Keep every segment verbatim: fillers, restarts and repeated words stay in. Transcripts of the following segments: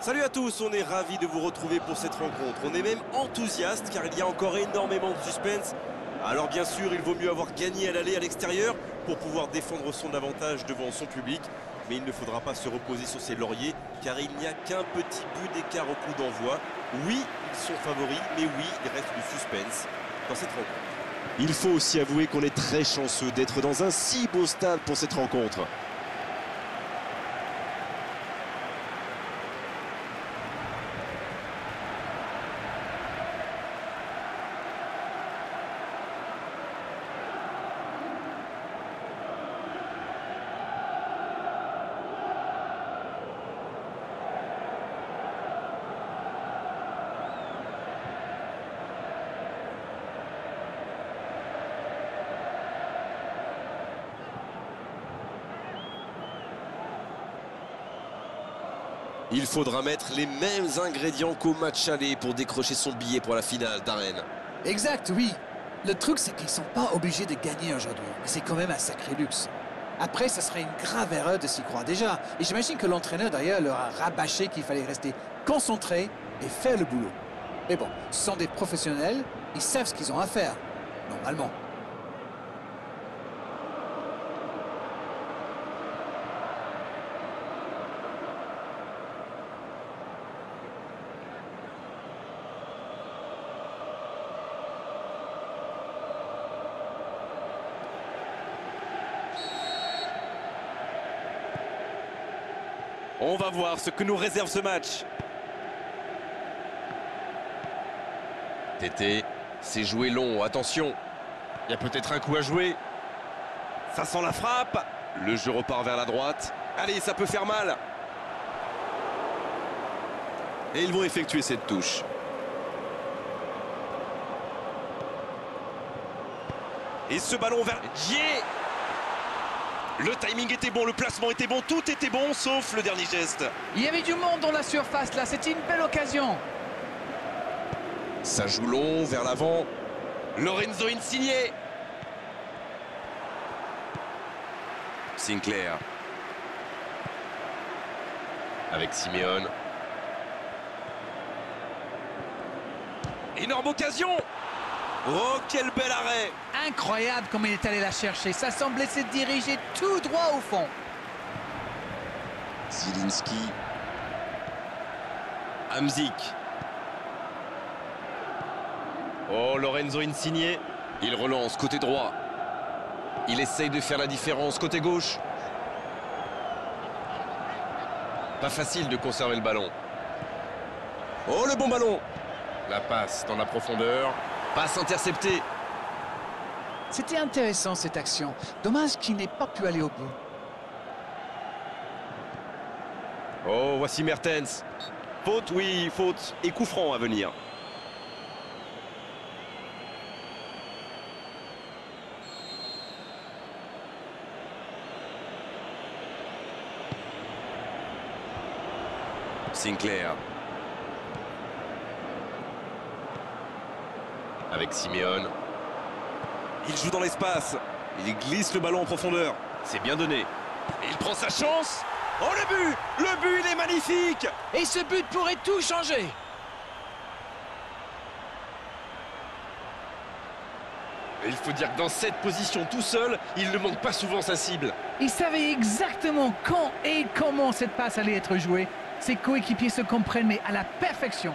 Salut à tous, on est ravis de vous retrouver pour cette rencontre. On est même enthousiaste car il y a encore énormément de suspense. Alors bien sûr, il vaut mieux avoir gagné à l'aller à l'extérieur pour pouvoir défendre son avantage devant son public. Mais il ne faudra pas se reposer sur ses lauriers car il n'y a qu'un petit but d'écart au coup d'envoi. Oui, ils sont favoris, mais oui, il reste du suspense dans cette rencontre. Il faut aussi avouer qu'on est très chanceux d'être dans un si beau stade pour cette rencontre. Il faudra mettre les mêmes ingrédients qu'au match aller pour décrocher son billet pour la finale d'Arène. Exact, oui. Le truc, c'est qu'ils sont pas obligés de gagner aujourd'hui. Mais c'est quand même un sacré luxe. Après, ça serait une grave erreur de s'y croire déjà. Et j'imagine que l'entraîneur, d'ailleurs, leur a rabâché qu'il fallait rester concentré et faire le boulot. Mais bon, ce sont des professionnels, ils savent ce qu'ils ont à faire, normalement. On va voir ce que nous réserve ce match. Tété, c'est joué long, attention. Il y a peut-être un coup à jouer. Ça sent la frappe. Le jeu repart vers la droite. Allez, ça peut faire mal. Et ils vont effectuer cette touche. Et ce ballon vers Dié. Le timing était bon, le placement était bon, tout était bon, sauf le dernier geste. Il y avait du monde dans la surface, là, c'était une belle occasion. Ça joue long, vers l'avant. Lorenzo Insigne. Sinclair. Avec Simeone. Énorme occasion. Oh, quel bel arrêt! Incroyable comme il est allé la chercher. Ça semblait se diriger tout droit au fond. Zielinski. Hamzik. Oh, Lorenzo Insigne. Il relance côté droit. Il essaye de faire la différence côté gauche. Pas facile de conserver le ballon. Oh, le bon ballon! La passe dans la profondeur. Passe interceptée. C'était intéressant cette action. Dommage qu'il n'ait pas pu aller au bout. Oh, voici Mertens. Faute, oui, faute. Et coup franc à venir. Sinclair. Avec Simeone. Il joue dans l'espace. Il glisse le ballon en profondeur. C'est bien donné. Et il prend sa chance. Oh, le but! Le but, il est magnifique! Et ce but pourrait tout changer. Et il faut dire que dans cette position tout seul, il ne manque pas souvent sa cible. Il savait exactement quand et comment cette passe allait être jouée. Ses coéquipiers se comprennent, mais à la perfection.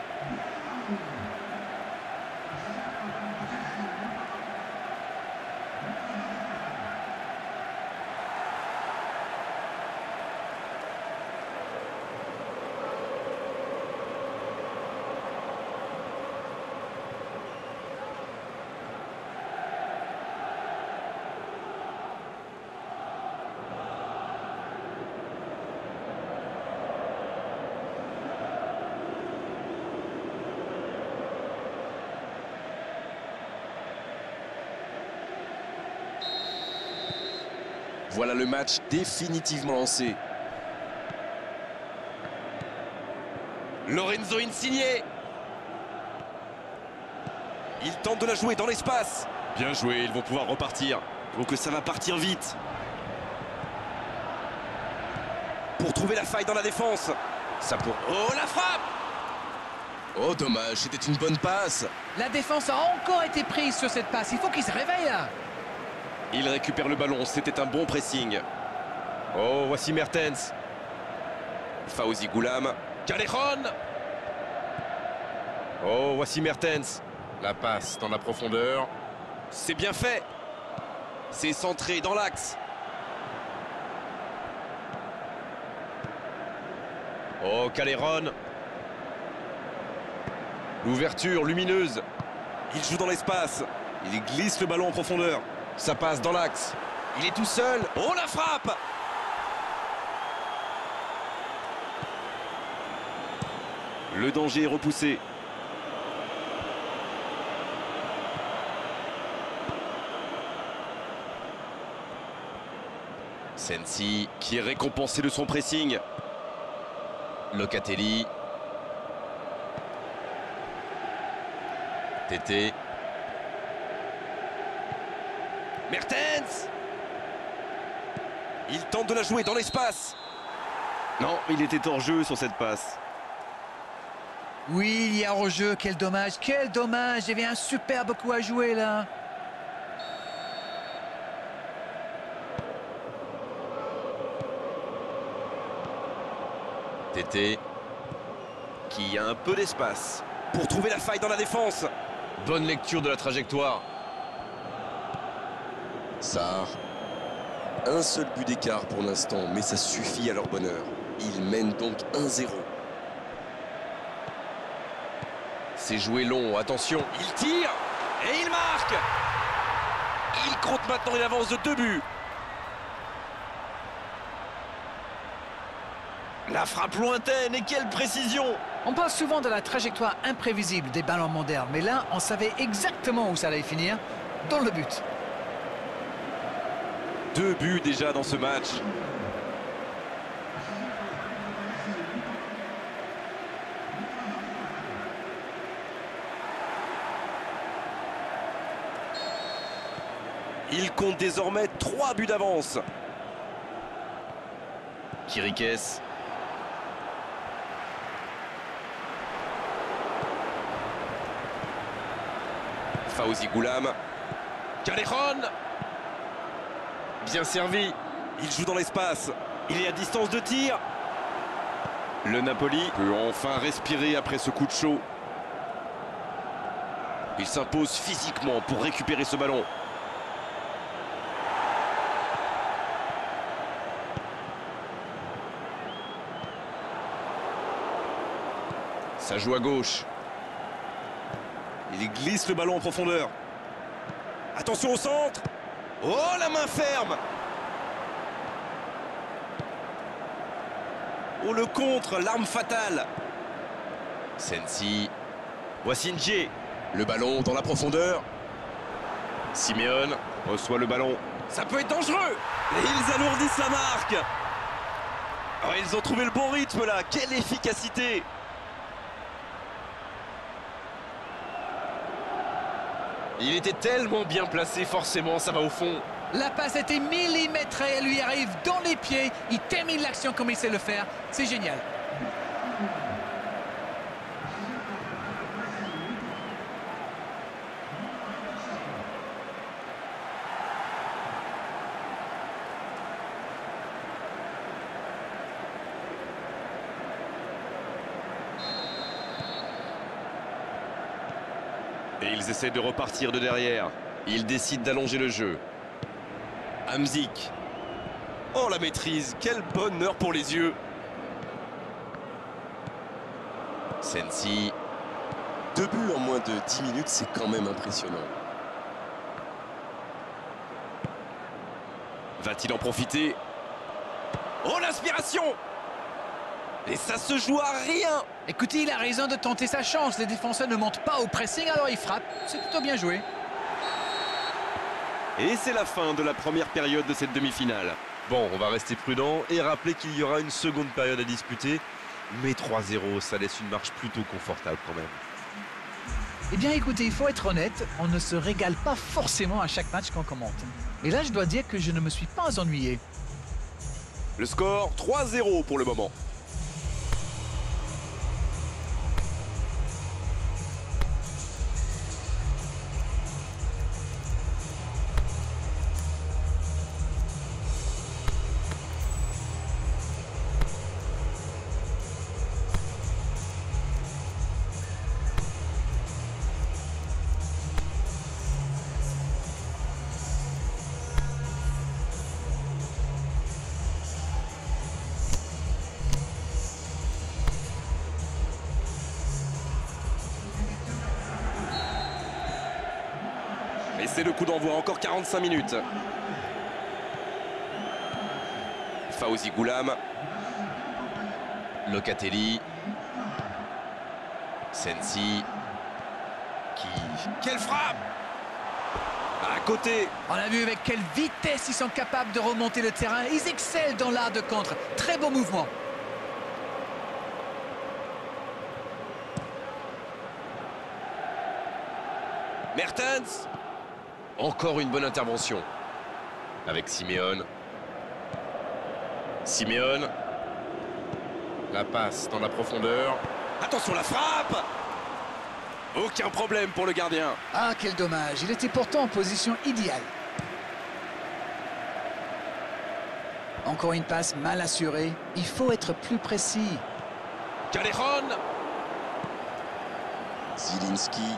Voilà le match définitivement lancé. Lorenzo Insigne. Il tente de la jouer dans l'espace. Bien joué, ils vont pouvoir repartir. Donc ça va partir vite. Pour trouver la faille dans la défense. Ça pour... Oh, la frappe! Oh, dommage, c'était une bonne passe. La défense a encore été prise sur cette passe. Il faut qu'il se réveille là. Il récupère le ballon, c'était un bon pressing. Oh, voici Mertens. Fawzi Goulam. Callejon. Oh, voici Mertens. La passe dans la profondeur. C'est bien fait. C'est centré dans l'axe. Oh, Callejon. L'ouverture lumineuse. Il joue dans l'espace. Il glisse le ballon en profondeur. Ça passe dans l'axe. Il est tout seul. Oh, la frappe! Le danger est repoussé. Sensi qui est récompensé de son pressing. Locatelli. Tété. Mertens. Il tente de la jouer dans l'espace. Non, il était hors jeu sur cette passe. Oui, il y a hors-jeu. Quel dommage, quel dommage. Il y avait un superbe coup à jouer là. Tété qui a un peu d'espace pour trouver la faille dans la défense. Bonne lecture de la trajectoire. Sarr. Un seul but d'écart pour l'instant, mais ça suffit à leur bonheur. Ils mènent donc un zéro. C'est joué long, attention. Il tire et il marque. Il compte maintenant une avance de deux buts. La frappe lointaine et quelle précision! On parle souvent de la trajectoire imprévisible des ballons modernes, mais là, on savait exactement où ça allait finir, dans le but. Deux buts déjà dans ce match. Il compte désormais trois buts d'avance. Chiriques. Fawzi Goulam. Callejon. Bien servi. Il joue dans l'espace. Il est à distance de tir. Le Napoli peut enfin respirer après ce coup de chaud. Il s'impose physiquement pour récupérer ce ballon. Ça joue à gauche. Il glisse le ballon en profondeur. Attention au centre. Oh, la main ferme. Oh, le contre, l'arme fatale. Sensi. Voici Ndjé. Le ballon dans la profondeur. Simeone reçoit le ballon. Ça peut être dangereux. Et ils alourdissent la marque. Oh, ils ont trouvé le bon rythme là. Quelle efficacité. Il était tellement bien placé, forcément, ça va au fond. La passe était millimétrée, elle lui arrive dans les pieds. Il termine l'action comme il sait le faire. C'est génial. Et ils essaient de repartir de derrière. Ils décident d'allonger le jeu. Hamzik. Oh, la maîtrise. Quel bonheur pour les yeux. Sensi. Deux buts en moins de dix minutes, c'est quand même impressionnant. Va-t-il en profiter? Oh, l'inspiration! Et ça se joue à rien. Écoutez, il a raison de tenter sa chance. Les défenseurs ne montent pas au pressing, alors il frappe. C'est plutôt bien joué. Et c'est la fin de la première période de cette demi-finale. Bon, on va rester prudent et rappeler qu'il y aura une seconde période à disputer. Mais trois zéro, ça laisse une marche plutôt confortable quand même. Eh bien, écoutez, il faut être honnête, on ne se régale pas forcément à chaque match qu'on commente. Et là, je dois dire que je ne me suis pas ennuyé. Le score, trois zéro pour le moment. c'est le coup d'envoi, encore quarante-cinq minutes. Fawzi Goulam. Locatelli. Sensi. Qui... Quelle frappe! À côté. On a vu avec quelle vitesse ils sont capables de remonter le terrain. Ils excellent dans l'art de contre. Très beau mouvement. Mertens. Encore une bonne intervention. Avec Simeone. Simeone. La passe dans la profondeur. Attention la frappe! Aucun problème pour le gardien. Ah, quel dommage. Il était pourtant en position idéale. Encore une passe mal assurée. Il faut être plus précis. Callejon. Zielinski.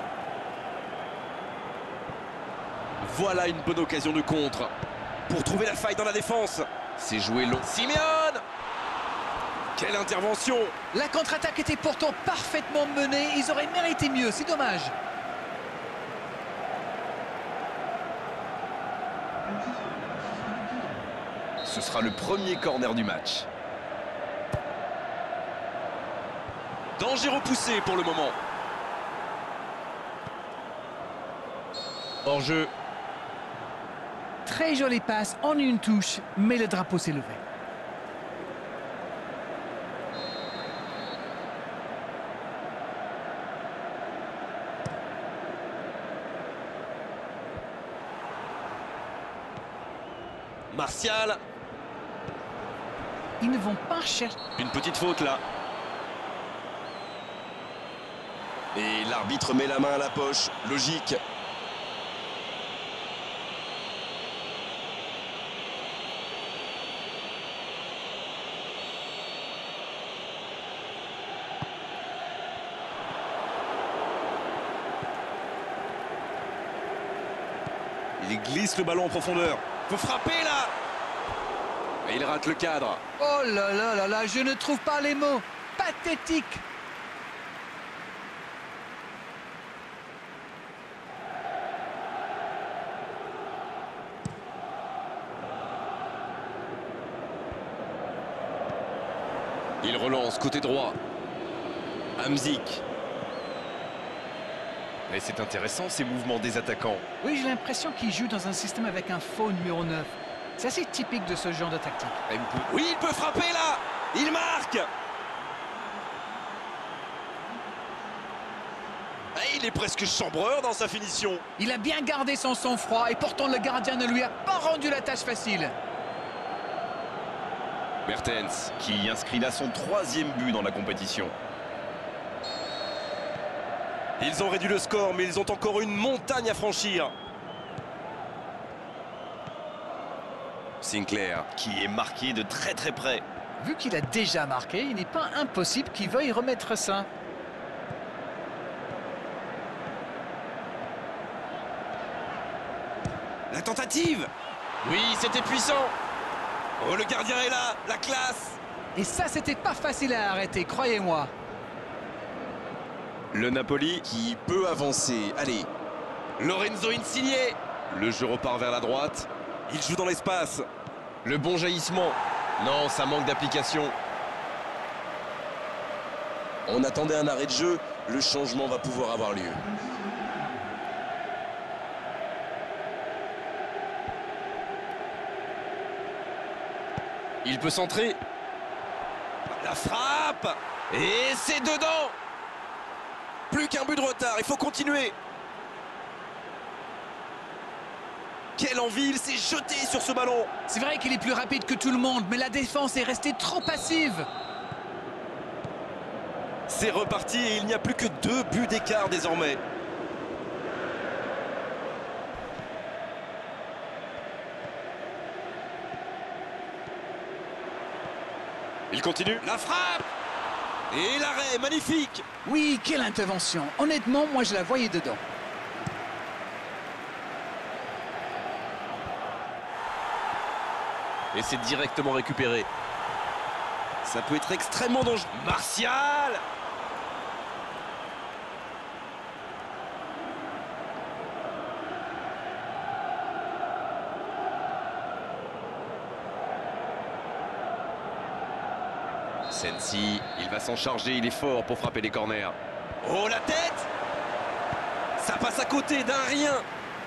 Voilà une bonne occasion de contre. Pour trouver la faille dans la défense. C'est joué long. Simeone. Quelle intervention! La contre-attaque était pourtant parfaitement menée. Ils auraient mérité mieux, c'est dommage. Ce sera le premier corner du match. Danger repoussé pour le moment. Hors-jeu. Très jolie passe en une touche, mais le drapeau s'est levé. Martial. Ils ne vont pas chercher. Une petite faute là. Et l'arbitre met la main à la poche. Logique. Il glisse le ballon en profondeur. Faut frapper là. Et il rate le cadre. Oh là là là là, je ne trouve pas les mots. Pathétique. Il relance côté droit. Hamzik. Et c'est intéressant ces mouvements des attaquants. Oui, j'ai l'impression qu'ils jouent dans un système avec un faux numéro neuf. C'est assez typique de ce genre de tactique. Oui, il peut frapper là. Il marque. Et il est presque chambreur dans sa finition. Il a bien gardé son sang-froid et pourtant le gardien ne lui a pas rendu la tâche facile. Mertens qui inscrit là son troisième but dans la compétition. Ils ont réduit le score, mais ils ont encore une montagne à franchir. Sinclair qui est marqué de très très près. Vu qu'il a déjà marqué, il n'est pas impossible qu'il veuille remettre ça. La tentative. Oui, c'était puissant. Oh, le gardien est là, la classe. Et ça, c'était pas facile à arrêter, croyez-moi. Le Napoli qui peut avancer. Allez, Lorenzo Insigne. Le jeu repart vers la droite. Il joue dans l'espace. Le bon jaillissement. Non, ça manque d'application. On attendait un arrêt de jeu. Le changement va pouvoir avoir lieu. Il peut centrer. La frappe. Et c'est dedans. Plus qu'un but de retard, il faut continuer. Quelle envie, il s'est jeté sur ce ballon. C'est vrai qu'il est plus rapide que tout le monde, mais la défense est restée trop passive. C'est reparti et il n'y a plus que deux buts d'écart désormais. Il continue. La frappe. Et l'arrêt, magnifique. Oui, quelle intervention. Honnêtement, moi, je la voyais dedans. Et c'est directement récupéré. Ça peut être extrêmement dangereux. Martial. Sensi, il va s'en charger, il est fort pour frapper les corners. Oh, la tête! Ça passe à côté d'un rien.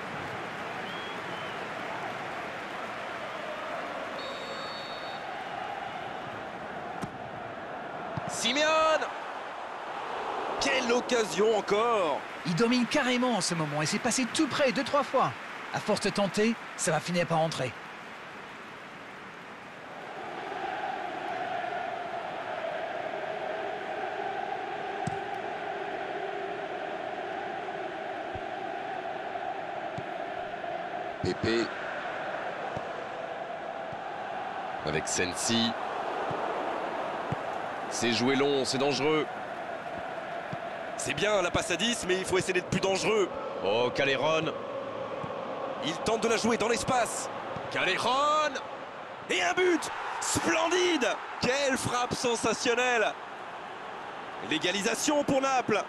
Simeone! Quelle occasion encore! Il domine carrément en ce moment et c'est passé tout près deux, trois fois. À force de tenter, ça va finir par entrer. Pépé. Avec Sensi. C'est joué long, c'est dangereux. C'est bien la passe à dix, mais il faut essayer d'être plus dangereux. Oh, Callejon. Il tente de la jouer dans l'espace. Callejon! Et un but splendide. Quelle frappe sensationnelle. L'égalisation pour Naples.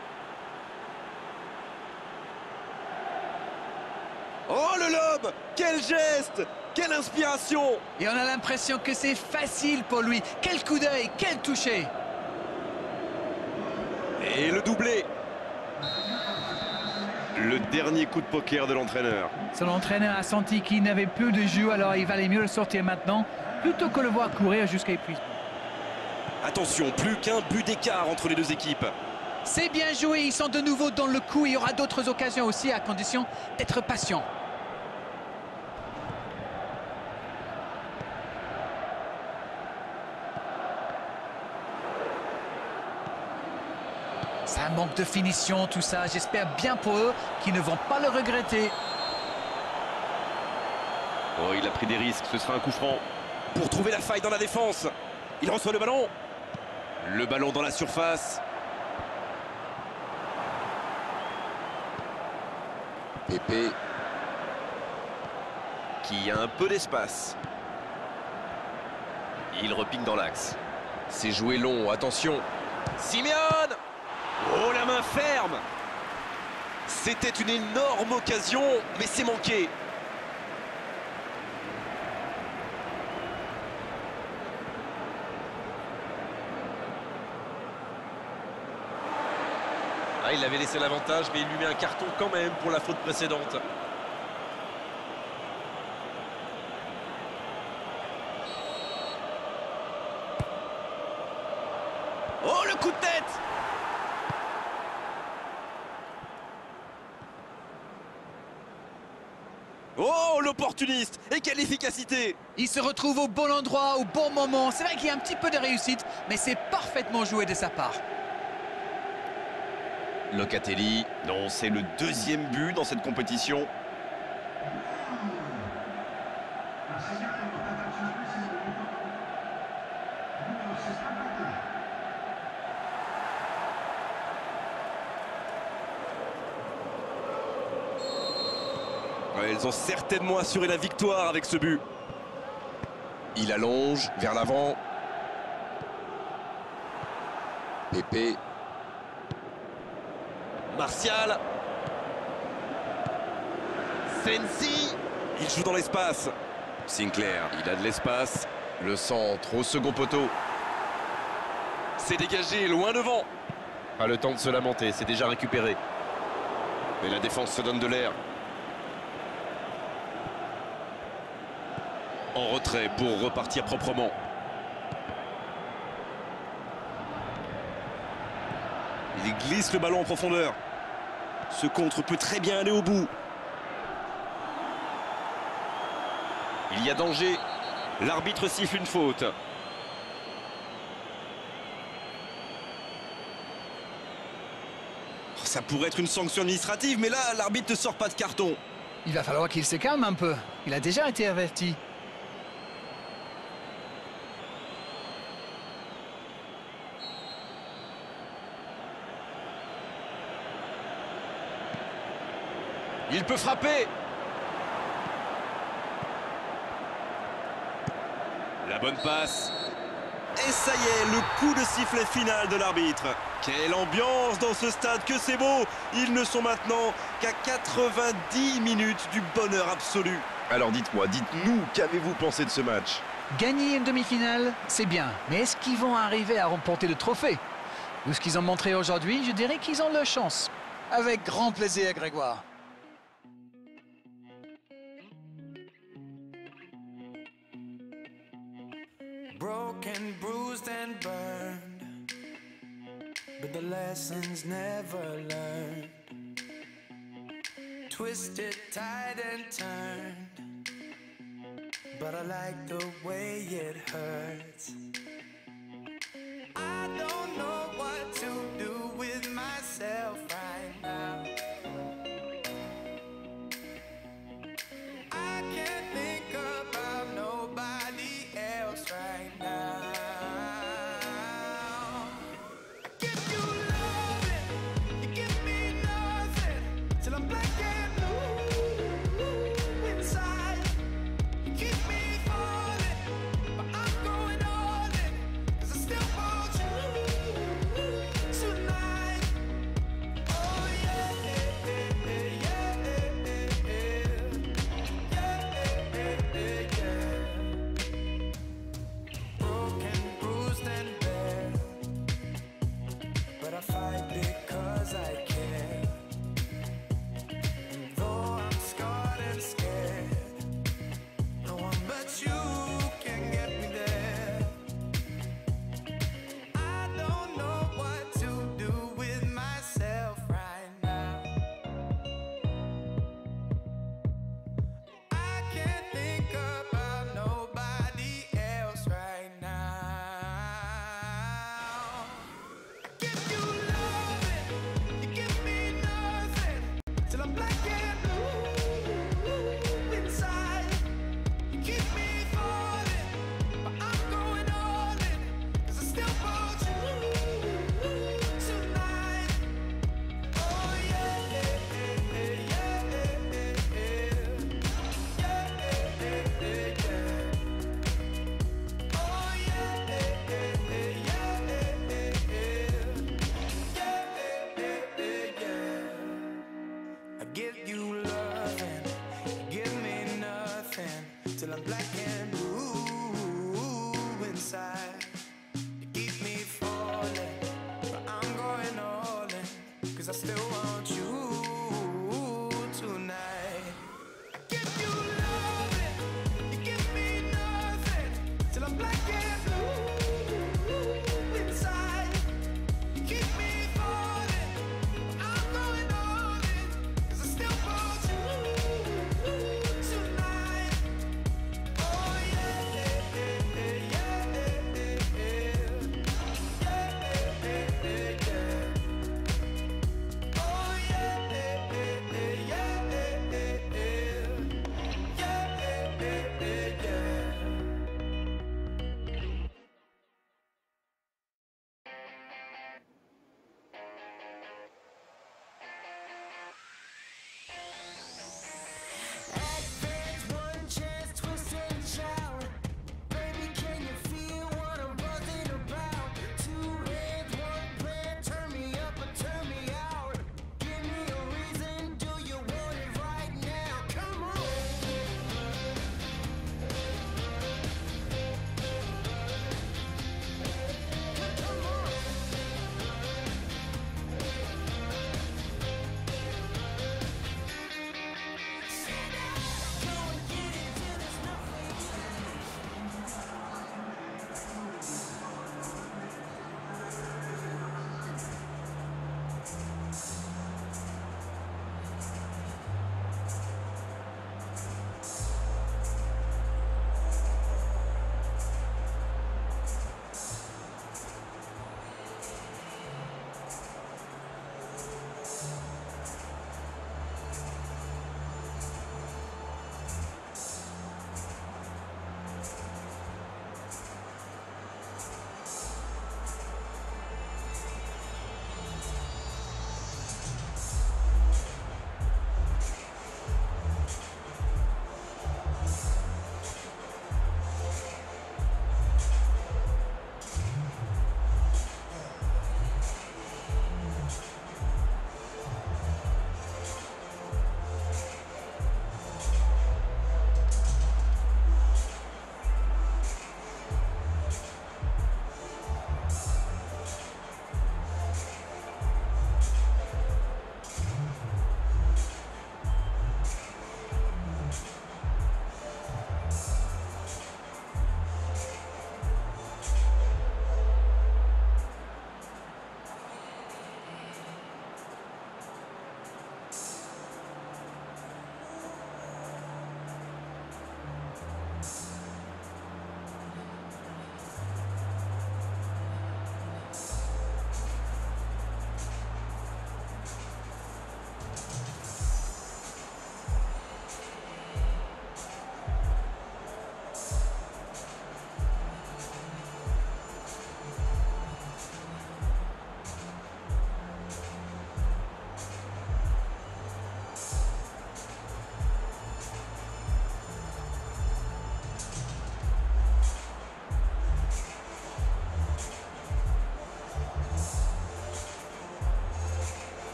Oh, le lob. Quel geste. Quelle inspiration. Et on a l'impression que c'est facile pour lui. Quel coup d'œil, quel toucher. Et le doublé. Le dernier coup de poker de l'entraîneur. Son entraîneur a senti qu'il n'avait plus de jus, alors il valait mieux le sortir maintenant, plutôt que le voir courir jusqu'à épuisement. Attention, plus qu'un but d'écart entre les deux équipes. C'est bien joué, ils sont de nouveau dans le coup. Il y aura d'autres occasions aussi, à condition d'être patient. C'est un manque de finition, tout ça. J'espère bien pour eux qu'ils ne vont pas le regretter. Oh, il a pris des risques, ce sera un coup franc. Pour trouver la faille dans la défense. Il reçoit le ballon. Le ballon dans la surface. Pépé. Qui a un peu d'espace. Il repique dans l'axe. C'est joué long, attention. Simeone! Oh, la main ferme. C'était une énorme occasion, mais c'est manqué. Ah, il avait laissé l'avantage, mais il lui met un carton quand même pour la faute précédente. Oh, le coup de tête. Oh, l'opportuniste. Et quelle efficacité. Il se retrouve au bon endroit, au bon moment. C'est vrai qu'il y a un petit peu de réussite, mais c'est parfaitement joué de sa part. Locatelli, non, c'est le deuxième but dans cette compétition. Ouais, ils ont certainement assuré la victoire avec ce but. Il allonge vers l'avant. Pépé. Martial. Sensi. Il joue dans l'espace. Sinclair, il a de l'espace. Le centre au second poteau. C'est dégagé, loin devant. Pas le temps de se lamenter, c'est déjà récupéré. Mais la défense se donne de l'air. En retrait pour repartir proprement. Il glisse le ballon en profondeur. Ce contre peut très bien aller au bout. Il y a danger. L'arbitre siffle une faute. Ça pourrait être une sanction administrative, mais là, l'arbitre ne sort pas de carton. Il va falloir qu'il se calme un peu. Il a déjà été averti. Il peut frapper. La bonne passe. Et ça y est, le coup de sifflet final de l'arbitre. Quelle ambiance dans ce stade, que c'est beau. Ils ne sont maintenant qu'à quatre-vingt-dix minutes du bonheur absolu. Alors dites-moi, dites-nous, qu'avez-vous pensé de ce match? Gagner une demi-finale, c'est bien. Mais est-ce qu'ils vont arriver à remporter le trophée? Vu ce qu'ils ont montré aujourd'hui, je dirais qu'ils ont leur chance. Avec grand plaisir, Grégoire. Broken, bruised and burned, but the lessons never learned. Twisted, tied and turned, but I like the way it hurts.